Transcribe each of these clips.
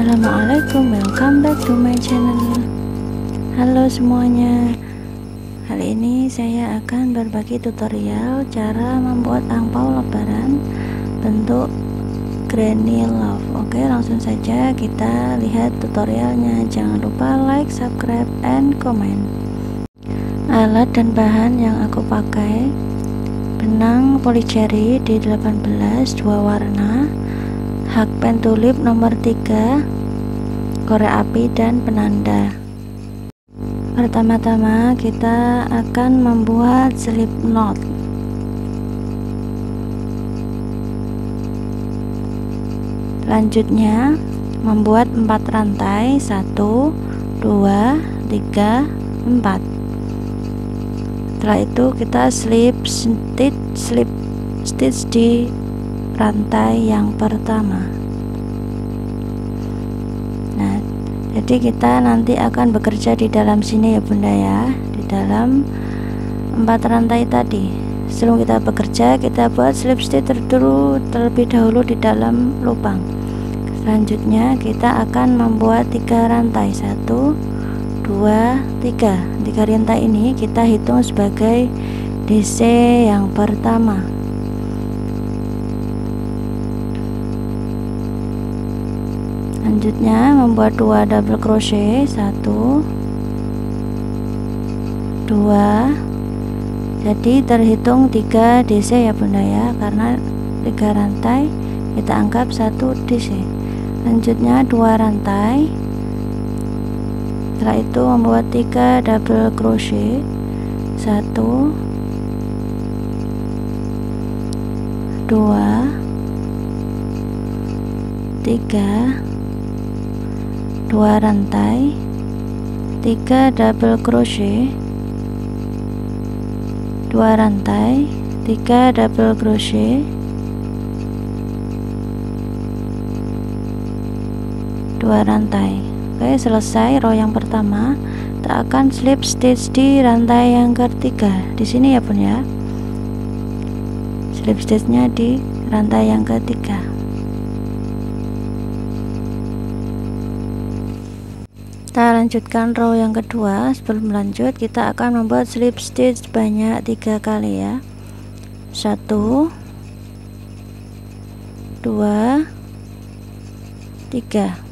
Assalamualaikum, welcome back to my channel. Halo semuanya, kali ini saya akan berbagi tutorial cara membuat angpau lebaran bentuk granny love. Oke, langsung saja kita lihat tutorialnya. Jangan lupa like, subscribe, and comment. Alat dan bahan yang aku pakai: benang polycherry D18 2 warna, hakpen tulip nomor 3, korek api, dan penanda. Pertama-tama kita akan membuat slip knot. Selanjutnya membuat 4 rantai, 1 2 3 4. Setelah itu kita slip stitch di rantai yang pertama. Nah, jadi kita nanti akan bekerja di dalam sini ya bunda ya, di dalam 4 rantai tadi. Sebelum kita bekerja, kita buat slip stitch terlebih dahulu di dalam lubang. Selanjutnya kita akan membuat 3 rantai, 1 2 3. 3 rantai ini kita hitung sebagai DC yang pertama. Selanjutnya membuat 2 double crochet, 1 2. Jadi terhitung 3 DC ya bunda ya, karena 3 rantai kita anggap 1 DC. Selanjutnya 2 rantai. Setelah itu membuat 3 double crochet, 1 2 3, 2 rantai, 3 double crochet, 2 rantai, 3 double crochet, 2 rantai. Oke, selesai row yang pertama. Kita akan slip stitch di rantai yang ketiga di sini ya bun ya, slip stitchnya di rantai yang ketiga. Kita lanjutkan row yang kedua. Sebelum lanjut kita akan membuat slip stitch banyak 3 kali ya, 1 2 3.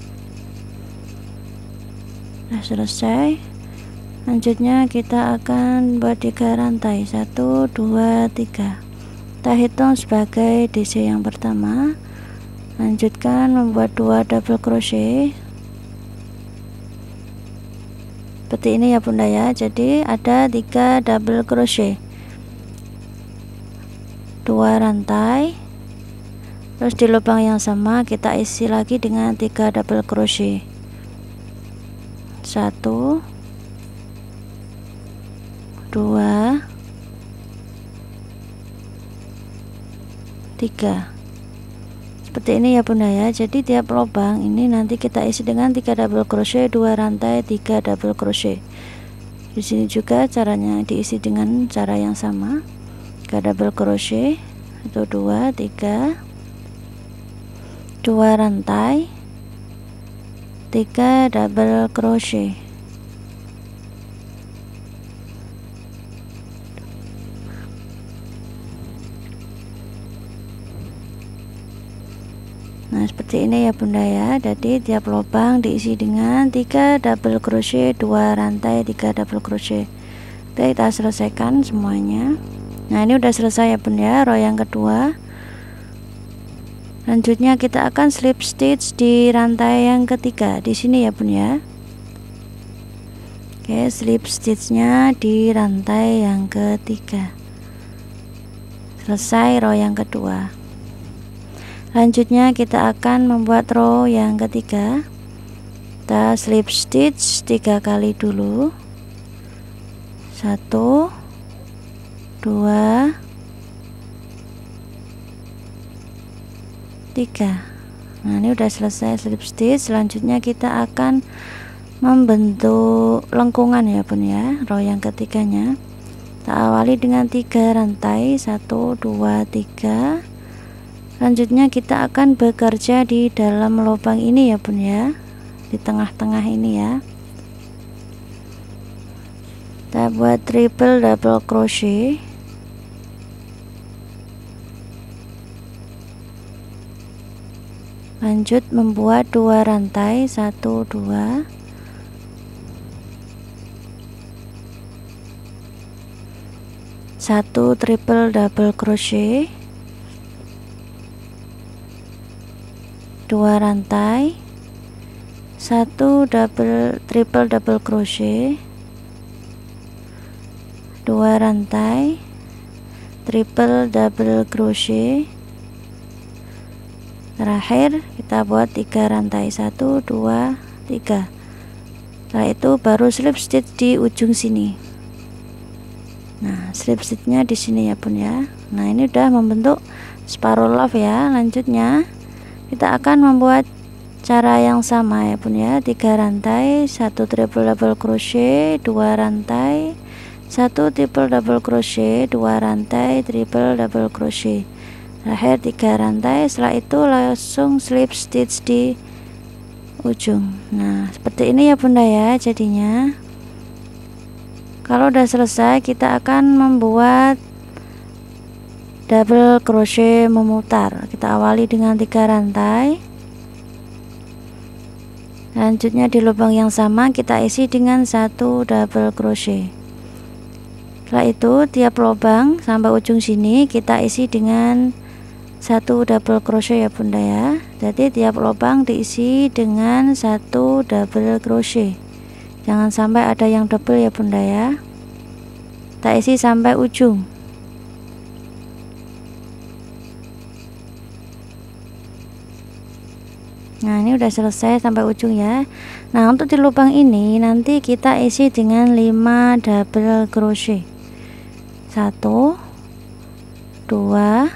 Nah, selesai. Lanjutnya kita akan buat 3 rantai, 1 2 3. Kita hitung sebagai DC yang pertama. Lanjutkan membuat 2 double crochet seperti ini ya bunda ya. Jadi ada 3 double crochet, 2 rantai, terus di lubang yang sama kita isi lagi dengan 3 double crochet, 1 2 3. Seperti ini ya bunda ya. Jadi tiap lubang ini nanti kita isi dengan 3 double crochet, 2 rantai, 3 double crochet. Di sini juga caranya diisi dengan cara yang sama, 3 double crochet, 1 2 3, 2 rantai, 3 double crochet. Nah, seperti ini ya bunda ya. Jadi tiap lubang diisi dengan 3 double crochet, 2 rantai, 3 double crochet. Oke, kita selesaikan semuanya. Nah, ini udah selesai ya bunda ya, row yang kedua. Lanjutnya kita akan slip stitch di rantai yang ketiga di sini ya bun ya. Oke, slip stitchnya di rantai yang ketiga. Selesai row yang kedua. Lanjutnya kita akan membuat row yang ketiga. Kita slip stitch 3 kali dulu, 1 2 3. Nah, ini udah selesai slip stitch. Selanjutnya kita akan membentuk lengkungan ya bun ya, row yang ketiganya. Kita awali dengan 3 rantai, 1 2 3, Selanjutnya kita akan bekerja di dalam lubang ini ya bun ya, di tengah-tengah ini ya. Kita buat triple double crochet, lanjut membuat 2 rantai, 1 2 1 triple double crochet, 2 rantai, 1 triple double crochet, 2 rantai, triple double crochet. Terakhir kita buat 3 rantai, 1 2 3. Setelah itu baru slip stitch di ujung sini. Nah, slip stitchnya di sini ya bun ya. Nah, ini udah membentuk separuh love ya. Lanjutnya kita akan membuat cara yang sama ya bun ya, 3 rantai, 1 triple double crochet, 2 rantai, 1 triple double crochet, 2 rantai, triple double crochet, terakhir 3 rantai. Setelah itu langsung slip stitch di ujung. Nah, seperti ini ya bunda ya jadinya. Kalau udah selesai kita akan membuat double crochet memutar. Kita awali dengan 3 rantai, selanjutnya di lubang yang sama kita isi dengan 1 double crochet. Setelah itu tiap lubang sampai ujung sini kita isi dengan 1 double crochet ya bunda ya. Jadi tiap lubang diisi dengan 1 double crochet, jangan sampai ada yang double ya bunda ya. Kita isi sampai ujung. Nah, ini udah selesai sampai ujung ya. Nah, untuk di lubang ini nanti kita isi dengan 5 double crochet, 1 2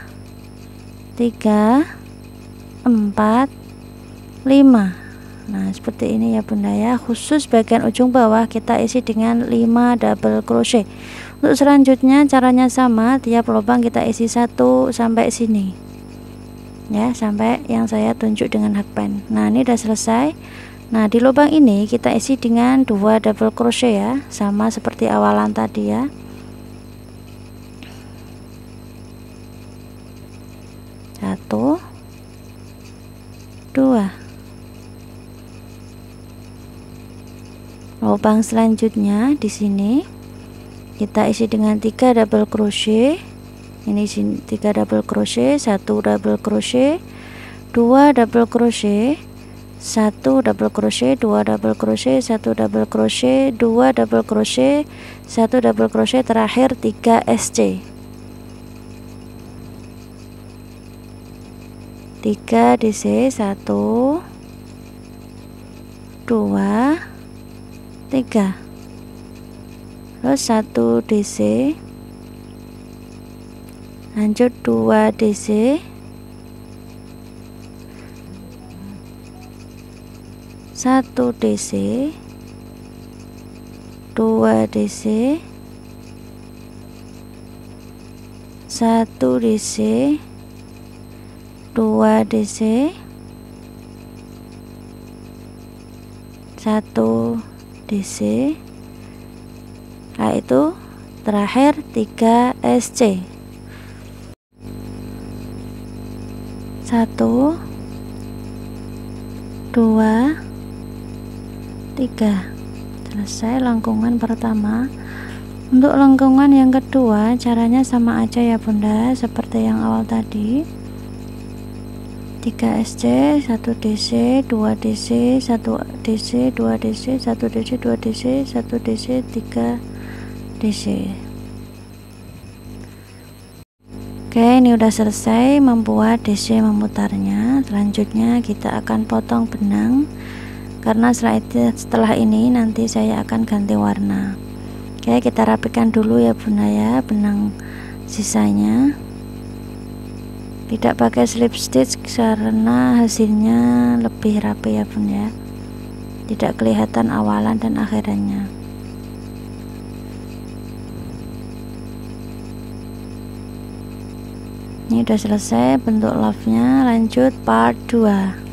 3 4 5. Nah, seperti ini ya bunda ya. Khusus bagian ujung bawah kita isi dengan 5 double crochet. Untuk selanjutnya caranya sama, tiap lubang kita isi 1 sampai sini ya, sampai yang saya tunjuk dengan hakpen. Nah, ini udah selesai. Nah, di lubang ini kita isi dengan 2 double crochet ya, sama seperti awalan tadi ya. Satu, 2. Lubang selanjutnya di sini kita isi dengan 3 double crochet. Ini 3 double crochet, 1 double crochet, 2 double crochet, 1 double crochet, 2 double crochet, 1 double crochet, 2 double crochet, 1 double crochet, terakhir 3 SC. 3 DC, 1 2 3, terus 1 DC, lanjut 2 DC, 1 DC, 2 DC, 1 DC, 2 DC, 1 DC. Setelah itu terakhir 3 SC. 1 2 3. Selesai lengkungan pertama. Untuk lengkungan yang kedua caranya sama aja ya bunda, seperti yang awal tadi. 3 SC, 1 DC, 2 DC, 1 DC, 2 DC, 1 DC, 2 DC, 1 DC, 3 DC. Oke, ini udah selesai membuat DC memutarnya. Selanjutnya kita akan potong benang, karena setelah ini nanti saya akan ganti warna. Oke, kita rapikan dulu ya bunda ya benang sisanya. Tidak pakai slip stitch karena hasilnya lebih rapi ya bun ya, tidak kelihatan awalan dan akhirannya. Ini udah selesai bentuk love nya, lanjut part 2.